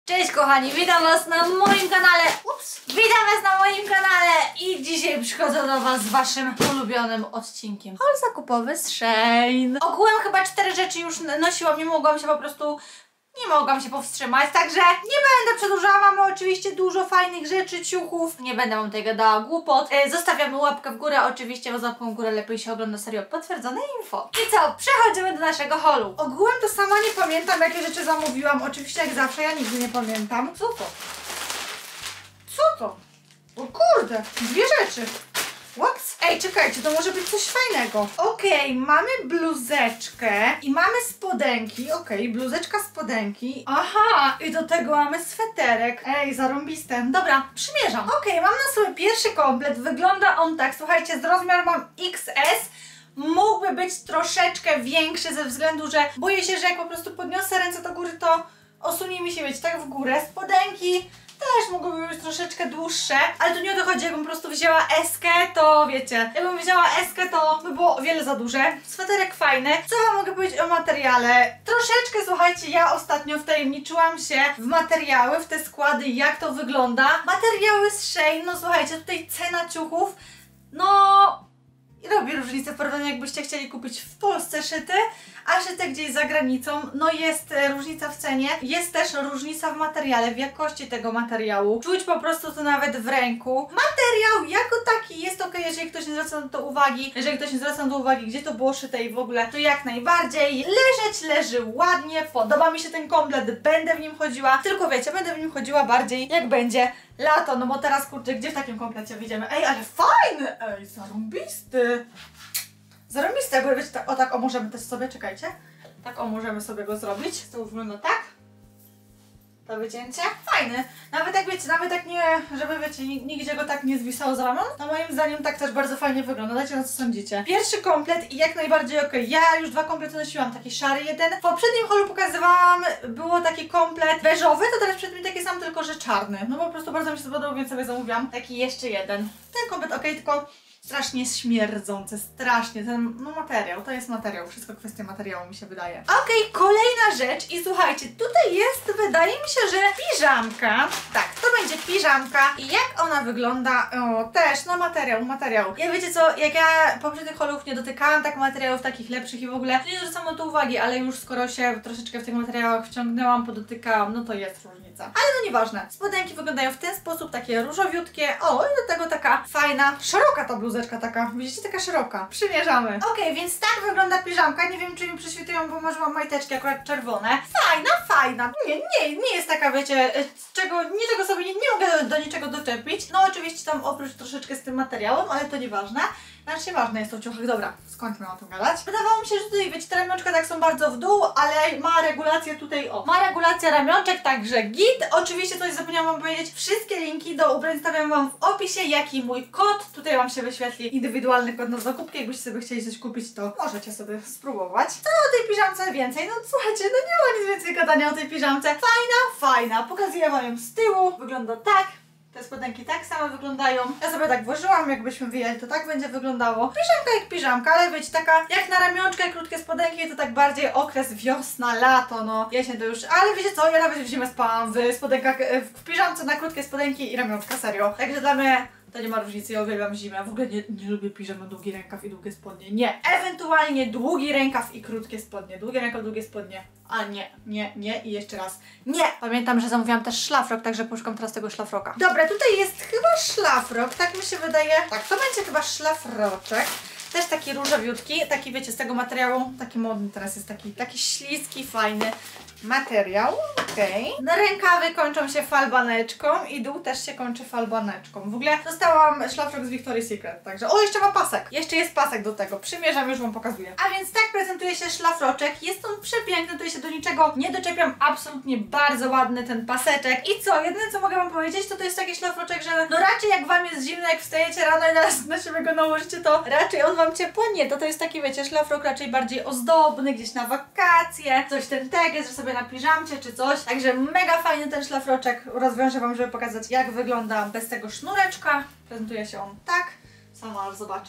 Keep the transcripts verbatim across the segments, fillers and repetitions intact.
Cześć kochani, witam was na moim kanale. Ups, witam was na moim kanale i dzisiaj przychodzę do was z waszym ulubionym odcinkiem. Haul zakupowy z Shein. Ogółem chyba cztery rzeczy już nosiłam, nie mogłam się po prostu... Nie mogłam się powstrzymać, także nie będę przedłużała. Mamy oczywiście dużo fajnych rzeczy, ciuchów. Nie będę wam tutaj gadała głupot. E, zostawiamy łapkę w górę, oczywiście, bo z łapką w górę lepiej się ogląda serio potwierdzone info. I co? Przechodzimy do naszego holu. Ogółem to sama nie pamiętam, jakie rzeczy zamówiłam. Oczywiście jak zawsze, ja nigdy nie pamiętam. Co to? Co to? O kurde, dwie rzeczy. What? Ej, czekajcie, to może być coś fajnego. Okej, okay, mamy bluzeczkę i mamy spodenki. Okej, okay, bluzeczka, spodenki. Aha, i do tego mamy sweterek. Ej, zarąbiste. Dobra, przymierzam. Okej, okay, mam na sobie pierwszy komplet. Wygląda on tak, słuchajcie, z rozmiar mam X S. Mógłby być troszeczkę większy ze względu, że boję się, że jak po prostu podniosę ręce do góry, to osunie mi się, wiecie, tak w górę. Spodenki też mogłyby być troszeczkę dłuższe, ale to nie o to chodzi, jakbym po prostu wzięła eskę, to wiecie, jakbym wzięła eskę, to by było o wiele za duże. Sweterek fajny. Co wam mogę powiedzieć o materiale? Troszeczkę, słuchajcie, ja ostatnio wtajemniczyłam się w materiały, w te składy, jak to wygląda. Materiały z Shein, no słuchajcie, tutaj cena ciuchów, no... I robi różnicę w porównaniu, jakbyście chcieli kupić w Polsce szyty, a szyte gdzieś za granicą. No jest e, różnica w cenie, jest też różnica w materiale, w jakości tego materiału. Czuć po prostu to nawet w ręku. Materiał jako taki jest ok, jeżeli ktoś nie zwraca na to uwagi, jeżeli ktoś nie zwraca na to uwagi, gdzie to było szyte i w ogóle, to jak najbardziej. Leżeć leży ładnie, podoba mi się ten komplet, będę w nim chodziła, tylko wiecie, będę w nim chodziła bardziej jak będzie lato, no bo teraz kurczę, gdzie w takim komplecie wyjdziemy? Ej, ale fajny! Ej, zarąbisty! Zarąbisty, bo wiecie, tak, o tak, o możemy też sobie, czekajcie. Tak, o możemy sobie go zrobić. To wygląda tak. To wycięcie. Fajny. Nawet jak wiecie, nawet jak nie, żeby wiecie, nigdzie go tak nie zwisało z ramion. No moim zdaniem tak też bardzo fajnie wygląda. Dajcie na co sądzicie. Pierwszy komplet i jak najbardziej ok. Ja już dwa komplety nosiłam, taki szary jeden. W poprzednim holu pokazywałam, było taki komplet beżowy, to teraz przed mi taki sam, tylko że czarny. No po prostu bardzo mi się spodobał, więc sobie zamówiłam taki jeszcze jeden. Ten komplet ok, tylko strasznie śmierdzące, strasznie, ten no materiał, to jest materiał, wszystko kwestia materiału mi się wydaje. Okej, okay, kolejna rzecz i słuchajcie, tutaj jest, wydaje mi się, że piżamka, tak, to będzie piżamka i jak ona wygląda, o też, no materiał, materiał. Ja wiecie co, jak ja poprzednich holów nie dotykałam tak materiałów takich lepszych i w ogóle nie zwracam na to uwagi, ale już skoro się troszeczkę w tych materiałach wciągnęłam, podotykałam, no to jest różnica. Ale no nieważne, spodenki wyglądają w ten sposób, takie różowiutkie, o i do tego taka fajna, szeroka ta bluzeczka taka, widzicie, taka szeroka. Przymierzamy. Okej, okay, więc tak wygląda piżamka. Nie wiem, czy mi przyświtują, bo marzyłam majteczki akurat czerwone. Fajna, fajna. Nie, nie, nie jest taka, wiecie, czego, niczego sobie nie, nie mogę do, do niczego doczepić. No oczywiście tam oprócz troszeczkę z tym materiałem, ale to nieważne. Znaczy ważne jest to w ciuchach. Dobra, skończmy o tym gadać. Wydawało mi się, że tutaj, wiecie, te ramionczka tak są bardzo w dół, ale ma regulację tutaj, o. Ma regulację ramionczek, także git. Oczywiście coś zapomniałam wam powiedzieć. Wszystkie linki do ubrań stawiam wam w opisie, jak i mój kod. Tutaj wam się wyświetli indywidualny kod na zakupki. Jakbyście sobie chcieli coś kupić, to możecie sobie spróbować. Co o tej piżamce więcej? No słuchajcie, no nie ma nic więcej gadania o tej piżamce. Fajna, fajna. Pokazuję wam ją z tyłu. Wygląda tak. Te spodenki tak samo wyglądają. Ja sobie tak włożyłam, jakbyśmy wyjęli, to tak będzie wyglądało. Piżamka jak piżamka, ale wiecie, taka jak na ramionczkę, krótkie spodenki, to tak bardziej okres wiosna, lato, no. Jesień to już, ale wiecie co, ja nawet w zimę spałam w spodenkach, w piżamce na krótkie spodenki i ramionczka, serio. Także dla mnie to nie ma różnicy, ja uwielbiam zimę. W ogóle nie, nie lubię piżam na długi rękaw i długie spodnie. Nie. Ewentualnie długi rękaw i krótkie spodnie. Długi rękaw, długie spodnie. A nie, nie, nie i jeszcze raz. Nie! Pamiętam, że zamówiłam też szlafrok, także poszukam teraz tego szlafroka. Dobra, tutaj jest chyba szlafrok, tak mi się wydaje. Tak, to będzie chyba szlafroczek. Też taki różowiutki, taki wiecie, z tego materiału, taki modny teraz jest, taki, taki śliski, fajny materiał, okej. Okay. Rękawy kończą się falbaneczką i dół też się kończy falbaneczką. W ogóle dostałam szlafrok z Victoria's Secret, także o, jeszcze ma pasek. Jeszcze jest pasek do tego, przymierzam, już wam pokazuję. A więc tak prezentuje się szlafroczek, jest on przepiękny, tutaj się do niczego nie doczepiam, absolutnie bardzo ładny ten paseczek. I co, jedyne co mogę wam powiedzieć, to to jest taki szlafroczek, że no raczej jak wam jest zimno, jak wstajecie rano i na, na siebie go nałożycie, to raczej on wam ciepło nie, to to jest taki, wiecie, szlafrok raczej bardziej ozdobny, gdzieś na wakacje, coś ten teges, że sobie na piżamcie czy coś. Także mega fajny ten szlafroczek. Rozwiążę wam, żeby pokazać, jak wygląda bez tego sznureczka. Prezentuje się on tak. Sama zobaczę.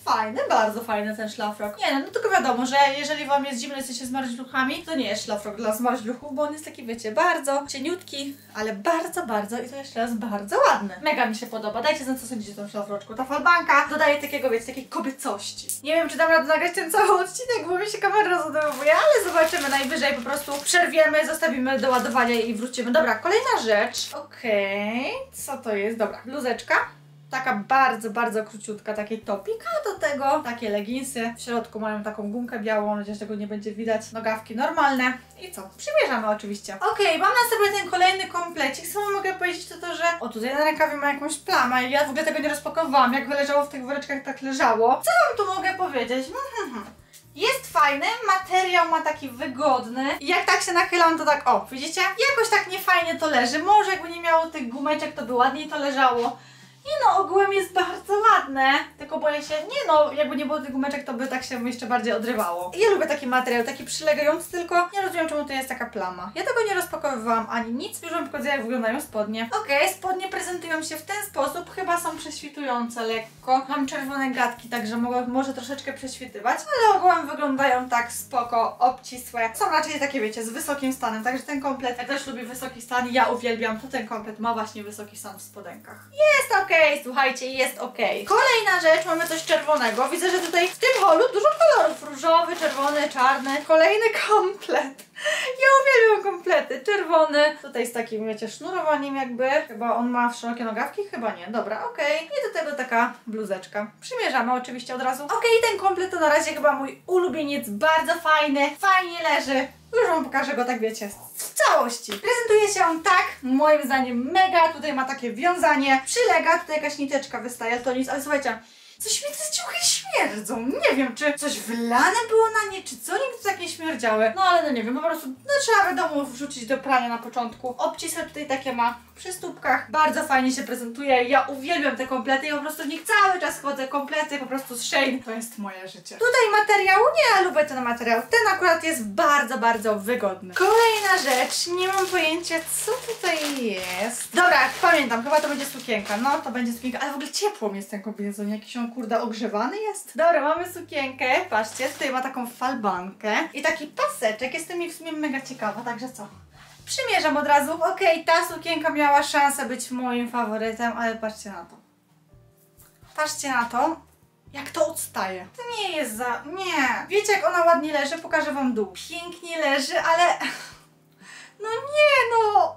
fajny, bardzo fajny ten szlafrok. Nie no, no tylko wiadomo, że jeżeli wam jest zimno, jesteście zmarzluchami, to nie jest szlafrok dla zmarzluchów, bo on jest taki, wiecie, bardzo cieniutki, ale bardzo, bardzo i to jeszcze raz bardzo ładny. Mega mi się podoba. Dajcie znać, co sądzicie o tym szlafroczku. Ta falbanka dodaje takiego, wiecie, takiej kobiecości. Nie wiem, czy dam radę nagrać ten cały odcinek, bo mi się kamera rozładowuje, ale zobaczymy. Najwyżej po prostu przerwiemy, zostawimy do ładowania i wrócimy. Dobra, kolejna rzecz. Okej, okay. Co to jest? Dobra, bluzeczka. Taka bardzo, bardzo króciutka, taki topik, a do tego takie leginsy. W środku mają taką gumkę białą, mam nadzieję, że tego nie będzie widać. Nogawki normalne. I co? Przymierzamy oczywiście. Okej, okay, mam na sobie ten kolejny komplecik. Co mogę powiedzieć, to to, że... O, tutaj na rękawie ma jakąś plamę. Ja w ogóle tego nie rozpakowałam. Jak leżało w tych woreczkach, tak leżało. Co wam tu mogę powiedzieć? Hmm, Jest fajny, materiał ma taki wygodny i jak tak się nachylam, to tak, o, widzicie? Jakoś tak niefajnie to leży. Może jakby nie miało tych gumeczek, to by ładniej to leżało. Nie no, ogółem jest bardzo ładne, tylko boję się, nie no, jakby nie było tych gumeczek, to by tak się jeszcze bardziej odrywało. Ja lubię taki materiał, taki przylegający, tylko nie rozumiem, czemu to jest taka plama. Ja tego nie rozpakowywałam ani nic, już wam pokazuję, jak wyglądają spodnie. Okej, okay, spodnie prezentują się w ten sposób, chyba są prześwitujące lekko. Mam czerwone gadki, także mogą może troszeczkę prześwitywać, ale ogółem wyglądają tak spoko, obcisłe. Są raczej takie, wiecie, z wysokim stanem, także ten komplet, jak ktoś lubi wysoki stan, ja uwielbiam, to ten komplet ma właśnie wysoki stan w spodenkach. Jest okej. Okay. Okej, słuchajcie, jest okej. Okay. Kolejna rzecz, mamy coś czerwonego. Widzę, że tutaj w tym holu dużo kolorów. Różowy, czerwony, czarny. Kolejny komplet. Ja uwielbiam komplety. Czerwony. Tutaj z takim, wiecie, sznurowaniem jakby. Chyba on ma szerokie nogawki? Chyba nie. Dobra, okej. Okay. I do tego taka bluzeczka. Przymierzamy oczywiście od razu. Okej, okay, ten komplet to na razie chyba mój ulubieniec. Bardzo fajny. Fajnie leży. Już wam pokażę go, tak wiecie, w całości. Prezentuje się on tak, moim zdaniem mega, tutaj ma takie wiązanie, przylega, tutaj jakaś niteczka wystaje, ale to nic, ale słuchajcie, coś mi te ciuchy śmierdzą, nie wiem, czy coś wylane było na nie, czy co, nigdy tak nie śmierdziały, no ale no nie wiem, po prostu, no trzeba wiadomo wrzucić do prania na początku. Obcisłe tutaj takie ma przy stópkach, bardzo fajnie się prezentuje, ja uwielbiam te komplety i po prostu w nich cały czas chodzę, komplety po prostu z Shein, to jest moje życie. Tutaj materiał, nie, lubię ten materiał, ten akurat jest bardzo, bardzo wygodny. Kolejna rzecz, nie mam pojęcia, co tutaj jest. Dobra, pamiętam, chyba to będzie sukienka, no to będzie sukienka, ale w ogóle ciepło mi jest ten kombinezon, jakiś on kurde ogrzewany jest. Dobra, mamy sukienkę, patrzcie, tutaj ma taką falbankę i taki paseczek, jestem mi w sumie mega ciekawa, także co? Przymierzam od razu. Okej, okay, ta sukienka miała szansę być moim faworytem, ale patrzcie na to. Patrzcie na to, jak to odstaje. To nie jest za... nie. Wiecie, jak ona ładnie leży? Pokażę wam dół. Pięknie leży, ale... no nie, no...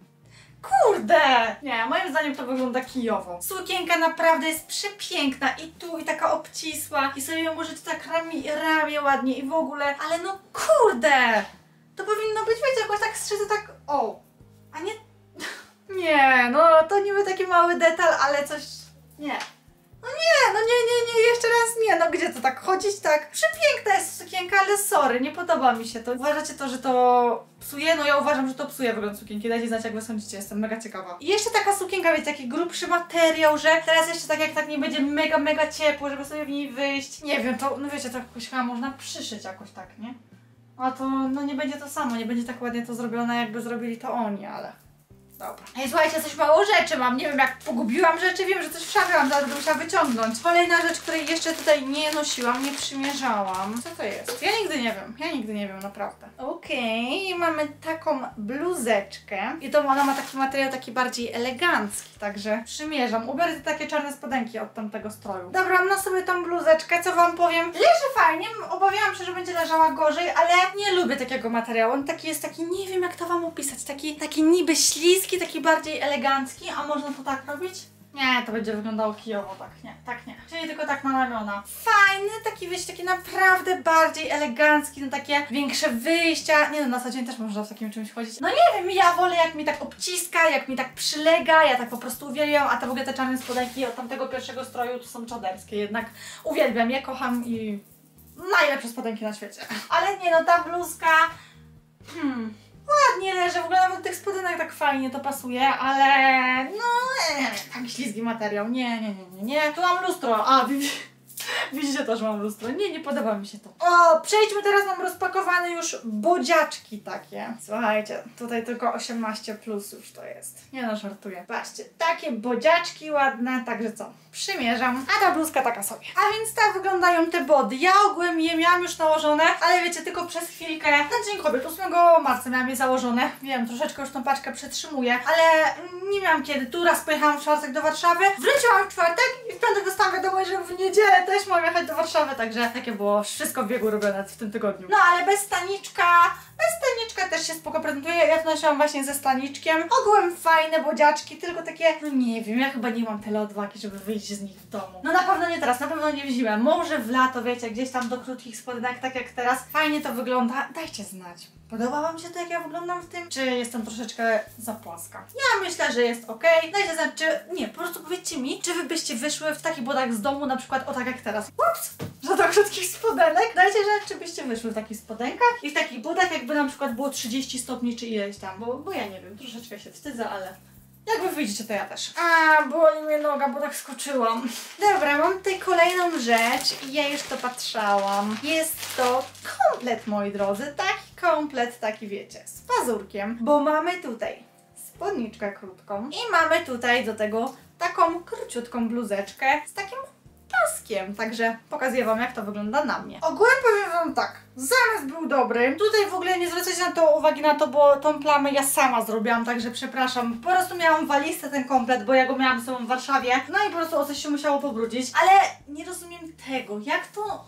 Kurde! Nie, moim zdaniem to wygląda kijowo. Sukienka naprawdę jest przepiękna i tu, i taka obcisła. I sobie ją możecie tak ramię, ramię ładnie i w ogóle, ale no kurde! To powinno być, wiecie, jakoś tak strzyte tak, o, a nie, nie, no to niby taki mały detal, ale coś, nie. No nie, no nie, nie, nie, jeszcze raz nie, no gdzie to tak chodzić tak? Przepiękna jest sukienka, ale sorry, nie podoba mi się to. Uważacie to, że to psuje? No ja uważam, że to psuje wygląd sukienki, dajcie znać, jak wy sądzicie, jestem mega ciekawa. I jeszcze taka sukienka, wiecie, taki grubszy materiał, że teraz jeszcze tak jak tak nie będzie mega, mega ciepło, żeby sobie w niej wyjść. Nie wiem, to, no wiecie, to jakoś chyba można przyszyć jakoś tak, nie? A to, no nie będzie to samo, nie będzie tak ładnie to zrobione, jakby zrobili to oni, ale... Dobra. Ej, słuchajcie, coś mało rzeczy mam, nie wiem, jak pogubiłam rzeczy, wiem, że coś w szafie mam, zaraz będę musiała wyciągnąć. Kolejna rzecz, której jeszcze tutaj nie nosiłam, nie przymierzałam. Co to jest? Ja nigdy nie wiem, ja nigdy nie wiem, naprawdę. Okej, okay, mamy taką bluzeczkę i to ona ma taki materiał taki bardziej elegancki, także przymierzam. Ubiorę te takie czarne spodenki od tamtego stroju. Dobra, mam na sobie tą bluzeczkę, co wam powiem, leży fajnie, obawiałam się, że będzie leżała gorzej, ale nie lubię takiego materiału. On taki jest taki, nie wiem jak to wam opisać, taki, taki niby śliski, taki bardziej elegancki, a można to tak robić? Nie, to będzie wyglądało kijowo, tak nie, tak nie. Czyli tylko tak na ramiona. Fajny, taki wiecie, taki naprawdę bardziej elegancki, no takie większe wyjścia. Nie no, na co dzień też można w takim czymś chodzić. No nie wiem, ja wolę jak mi tak obciska, jak mi tak przylega, ja tak po prostu uwielbiam, a te w ogóle te czarne spodenki od tamtego pierwszego stroju to są czaderskie, jednak uwielbiam je, kocham i najlepsze spodenki na świecie. Ale nie no, ta bluzka... Hmm... ładnie leży, w ogóle nawet tych spodenek tak fajnie to pasuje, ale no, e, tak ślizgi materiał, nie, nie, nie, nie, nie. Tu mam lustro, a Widzicie też mam lustro. Nie, nie podoba mi się to. O, przejdźmy teraz, mam rozpakowane już bodziaczki takie. Słuchajcie, tutaj tylko osiemnaście plus już to jest. Nie no, żartuję. Patrzcie, takie bodziaczki ładne, także co? Przymierzam. A ta bluzka taka sobie. A więc tak wyglądają te body. Ja ogółem je miałam już nałożone, ale wiecie, tylko przez chwilkę. Na Dzień Kobiet, ósmego marca miałam je założone. Wiem, troszeczkę już tą paczkę przetrzymuję, ale nie miałam kiedy. Tu raz pojechałam w czwartek do Warszawy, wróciłam w czwartek i w piątek dostałam wiadomość, że w niedzielę też mam jechać do Warszawy, także takie było wszystko w biegu robione w tym tygodniu. No ale bez staniczka, bez staniczka też się spoko prezentuje. Ja to nosiłam właśnie ze staniczkiem. Ogółem fajne bodziaczki, tylko takie, no nie wiem, ja chyba nie mam tyle odwagi, żeby wyjść z nich w domu. No na pewno nie teraz, na pewno nie w zimę. Może w lato, wiecie, gdzieś tam do krótkich spodenek, tak jak teraz. Fajnie to wygląda. Dajcie znać. Podoba wam się to, jak ja wyglądam w tym? Czy jestem troszeczkę za płaska? Ja myślę, że jest ok. Dajcie znać, czy... Nie, po prostu powiedzcie mi, czy wy byście wyszły w takich bodach z domu, na przykład o tak jak teraz. Ups! Że do krótkich spodenek. Dajcie znać, czy byście wyszły w takich spodenkach i w takich bodach, jakby na przykład było trzydzieści stopni, czy ileś tam, bo, bo ja nie wiem, troszeczkę się wstydzę, ale... Jak wy wyjdziecie, to ja też. A, boli mnie noga, bo tak skoczyłam. Dobra, mam tutaj kolejną rzecz i ja już to patrzałam. Jest to komplet, moi drodzy. Taki komplet, taki wiecie, z pazurkiem. Bo mamy tutaj spódniczkę krótką i mamy tutaj do tego taką króciutką bluzeczkę z takim paskiem. Także pokazuję wam, jak to wygląda na mnie. Ogółem powiem wam tak, zamysł był dobry. Tutaj w ogóle nie zwracajcie na to uwagi na to, bo tą plamę ja sama zrobiłam, także przepraszam. Po prostu miałam walizkę ten komplet, bo ja go miałam ze sobą w Warszawie. No i po prostu o coś się musiało pobrudzić. Ale nie rozumiem tego, jak to...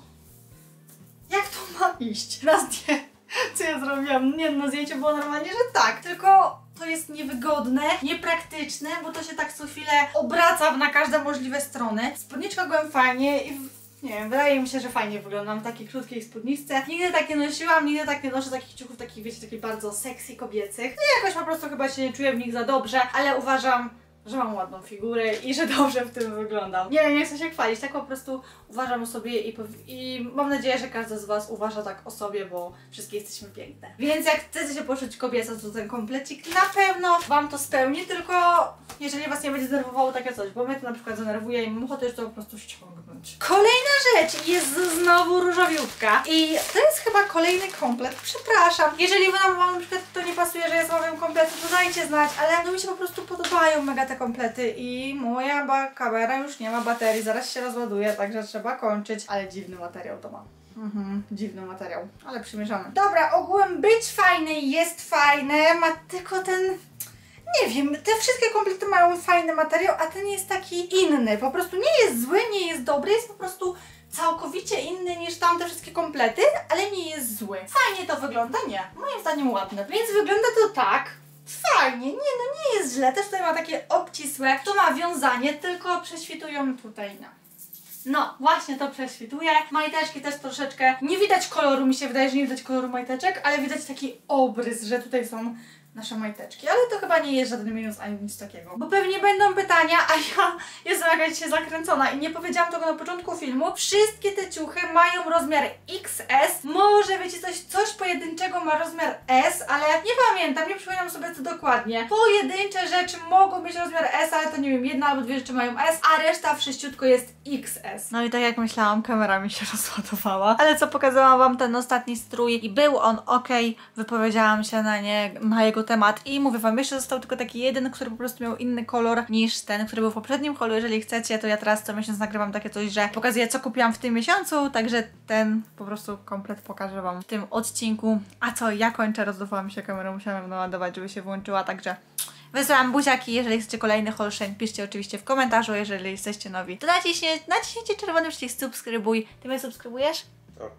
Jak to ma iść? Raz nie. Co ja zrobiłam? Nie, no zdjęcie było normalnie, że tak. Tylko... to jest niewygodne, niepraktyczne, bo to się tak co chwilę obraca na każde możliwe strony. Spódniczka byłem fajnie i nie wiem, wydaje mi się, że fajnie wyglądam w takiej krótkiej spódniczce. Nigdy tak nie nosiłam, nigdy tak nie noszę takich ciuchów, takich wiecie, takich bardzo sexy kobiecych. No i jakoś po prostu chyba się nie czuję w nich za dobrze, ale uważam, że mam ładną figurę i że dobrze w tym wyglądam. Nie, nie chcę się chwalić, tak po prostu uważam o sobie i, i mam nadzieję, że każdy z was uważa tak o sobie, bo wszystkie jesteśmy piękne. Więc jak chcecie się poczuć kobieco, to ten komplecik na pewno wam to spełni, tylko jeżeli was nie będzie denerwowało takie coś, bo mnie to na przykład denerwuje i mam ochotę już to po prostu ściągnąć. Kolejna rzecz jest znowu różowiutka i to jest chyba kolejny komplet, przepraszam. Jeżeli wam, wam na przykład to nie pasuje, że ja zamawiam komplety, to dajcie znać, ale no mi się po prostu podobają mega te komplety i moja ba kamera już nie ma baterii, zaraz się rozładuje, także trzeba kończyć, ale dziwny materiał to ma. Mhm, dziwny materiał, ale przymierzamy. Dobra, ogółem być fajny jest fajne, ma tylko ten... Nie wiem, te wszystkie komplety mają fajny materiał, a ten jest taki inny. Po prostu nie jest zły, nie jest dobry, jest po prostu całkowicie inny niż tamte wszystkie komplety, ale nie jest zły. Fajnie to wygląda? Nie. Moim zdaniem ładne. Więc wygląda to tak. Fajnie, nie no nie jest źle. Też tutaj ma takie obcisłe. Tu ma wiązanie, tylko prześwitują tutaj na. No, właśnie to prześwituje. Majteczki też troszeczkę. Nie widać koloru, mi się wydaje, że nie widać koloru majteczek, ale widać taki obrys, że tutaj są nasze majteczki, ale to chyba nie jest żaden minus ani nic takiego. Bo pewnie będą pytania, a ja jestem jakaś się zakręcona i nie powiedziałam tego na początku filmu. Wszystkie te ciuchy mają rozmiar X S. Może wiecie coś, coś pojedynczego ma rozmiar S, ale nie pamiętam, nie przypominam sobie co dokładnie. Pojedyncze rzeczy mogą mieć rozmiar S, ale to nie wiem, jedna albo dwie rzeczy mają S, a reszta wszyściutko jest X S. No i tak jak myślałam, kamera mi się rozładowała. Ale co, pokazałam wam ten ostatni strój i był on ok, wypowiedziałam się na nie, na jego temat i mówię wam, jeszcze został tylko taki jeden, który po prostu miał inny kolor niż ten, który był w poprzednim holu. Jeżeli chcecie, to ja teraz co miesiąc nagrywam takie coś, że pokazuję, co kupiłam w tym miesiącu, także ten po prostu komplet pokażę wam w tym odcinku. A co, ja kończę, rozdawała mi się kamera, musiałam ją naładować, żeby się włączyła, także wysyłam buziaki. Jeżeli chcecie kolejny haul Shein, piszcie oczywiście w komentarzu, jeżeli jesteście nowi, to naciśnijcie, naciśnijcie czerwony przycisk subskrybuj. Ty mnie subskrybujesz? Tak.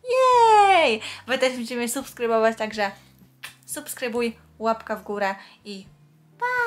Jej! Wy też będziecie mnie subskrybować, także subskrybuj, łapka w górę i pa!